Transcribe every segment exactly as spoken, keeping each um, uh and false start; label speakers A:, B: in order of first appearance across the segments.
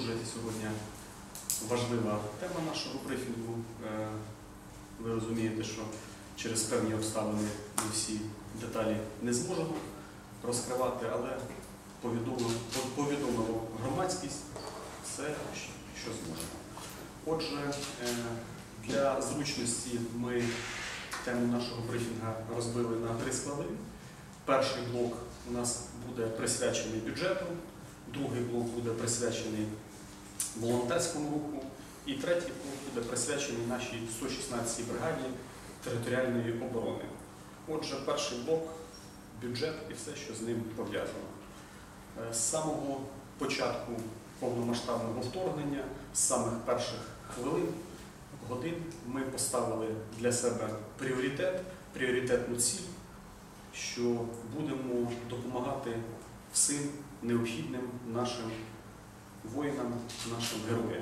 A: дуже сьогодні важлива тема нашого брифінгу. Ви розумієте, що через певні обставини ми всі деталі не зможемо розкривати, але повідомимо, повідомимо громадськість все, що зможемо. Отже, для зручності ми тему нашого брифінгу розбили на три склади. Перший блок у нас буде присвячений бюджету, другий блок буде присвячений волонтерському руху і третій блок буде присвячений нашій сто шістнадцятій бригаді територіальної оборони. Отже, перший блок – бюджет і все, що з ним пов'язано. З самого початку повномасштабного вторгнення, з самих перших хвилин, годин ми поставили для себе пріоритет, пріоритетну ціль, що будемо допомагати всім необхідним нашим воїнам, нашим героям.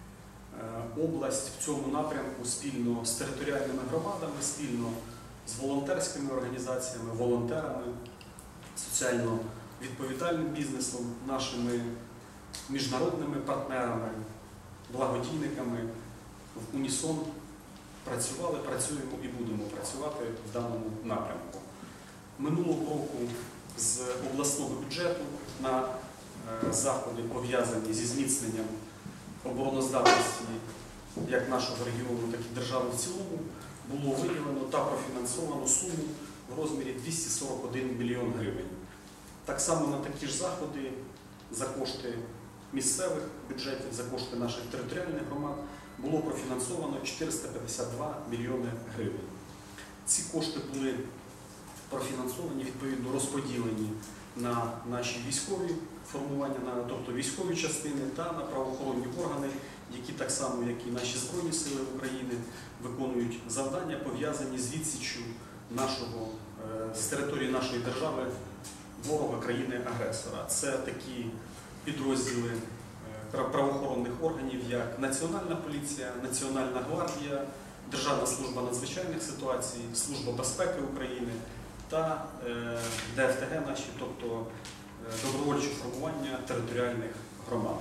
A: Область в цьому напрямку спільно з територіальними громадами, спільно з волонтерськими організаціями, волонтерами, соціально відповідальним бізнесом, нашими міжнародними партнерами, благодійниками в унісон працювали, працюємо і будемо працювати в даному напрямку. Минулого року з обласного бюджету на заходи, пов'язані зі зміцненням обороноздатності як нашого регіону, так і держави в цілому, було виділено та профінансовано суму в розмірі двісті сорок один мільйон гривень. Так само на такі ж заходи за кошти місцевих бюджетів, за кошти наших територіальних громад було профінансовано чотириста п'ятдесят два мільйони гривень. Ці кошти були профінансовані, відповідно розподілені на наші військові формування, на, тобто військові частини та на правоохоронні органи, які так само, як і наші Збройні Сили України, виконують завдання, пов'язані з відсіччю нашого, з території нашої держави ворога країни-агресора. Це такі підрозділи правоохоронних органів, як Національна поліція, Національна гвардія, Державна служба надзвичайних ситуацій, Служба безпеки України та Д Ф Т Г наші, тобто добровольчі формування територіальних громад.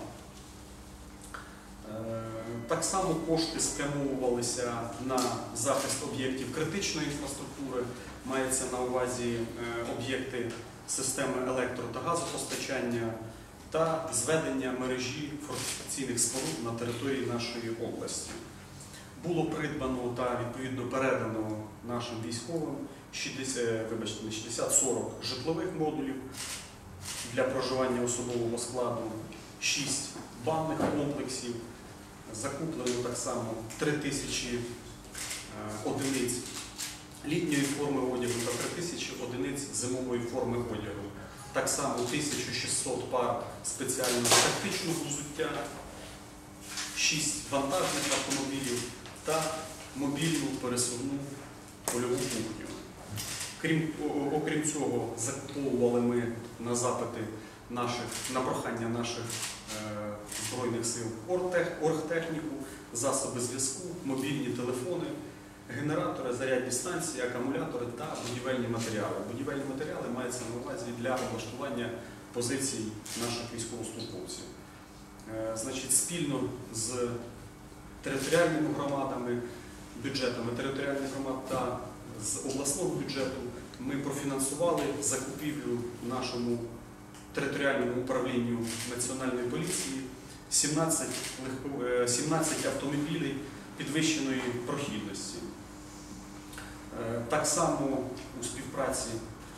A: Так само кошти спрямовувалися на захист об'єктів критичної інфраструктури, мається на увазі об'єкти системи електро- та газопостачання та зведення мережі фортифікаційних споруд на території нашої області. Було придбано та відповідно передано нашим військовим шістдесят сорок житлових модулів для проживання особового складу, шість банних комплексів, закуплено так само три тисячі одиниць літньої форми одягу та три тисячі одиниць зимової форми одягу. Так само тисяча шістсот пар спеціального тактичного взуття, шість вантажних автомобілів та мобільну пересувну польову кухню. Крім, окрім цього, закуповували ми на запити наших, на прохання наших е, Збройних сил оргтехніку, засоби зв'язку, мобільні телефони, генератори, зарядні станції, акумулятори та будівельні матеріали. Будівельні матеріали маються на увазі для облаштування позицій наших військовослужбовців. Е, значить, спільно з територіальними громадами, бюджетами територіальних громад та з обласного бюджету ми профінансували закупівлю нашому територіальному управлінню Національної поліції сімнадцять, сімнадцять автомобілів підвищеної прохідності. Так само у співпраці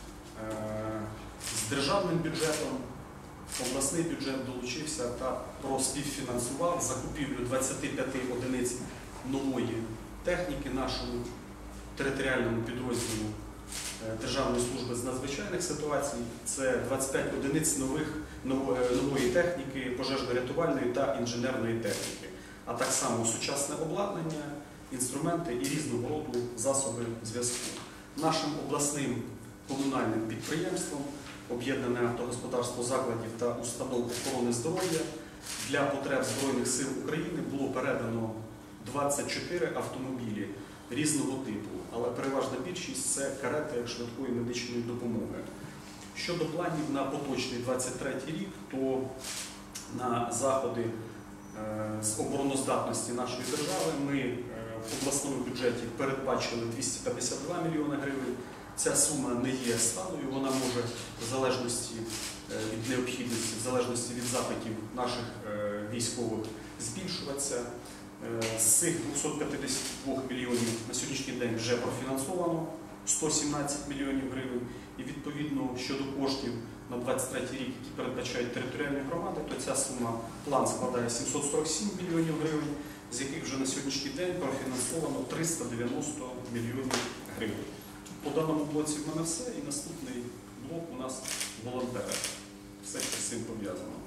A: з державним бюджетом обласний бюджет долучився та проспівфінансував закупівлю двадцяти п'яти одиниць нової техніки нашому територіальному підрозділу Державної служби з надзвичайних ситуацій. Це двадцять п'ять одиниць нових, нової техніки, пожежно-рятувальної та інженерної техніки, а так само сучасне обладнання, інструменти і різного роду засоби зв'язку. Нашим обласним комунальним підприємством Об'єднане автогосподарство закладів та установ охорони здоров'я для потреб Збройних сил України було передано двадцять чотири автомобілі різного типу, але переважна більшість – це карети швидкої медичної допомоги. Щодо планів на поточний двадцять третій рік, то на заходи е, з обороноздатності нашої держави. Ми е, в обласному бюджеті передбачили двісті п'ятдесят два мільйони гривень. Ця сума не є сталою, вона може в залежності від необхідності, в залежності від запитів наших військових збільшуватися. З цих двохсот п'ятдесят два мільйонів на сьогоднішній день вже профінансовано сто сімнадцять мільйонів гривень. І відповідно щодо коштів на двадцять третій рік, які передбачають територіальні громади, то ця сума, план складає сімсот сорок сім мільйонів гривень, з яких вже на сьогоднішній день профінансовано триста дев'яносто мільйонів гривень. По даному блоці в мене все, і наступний блок у нас волонтери. Все, що з цим пов'язано.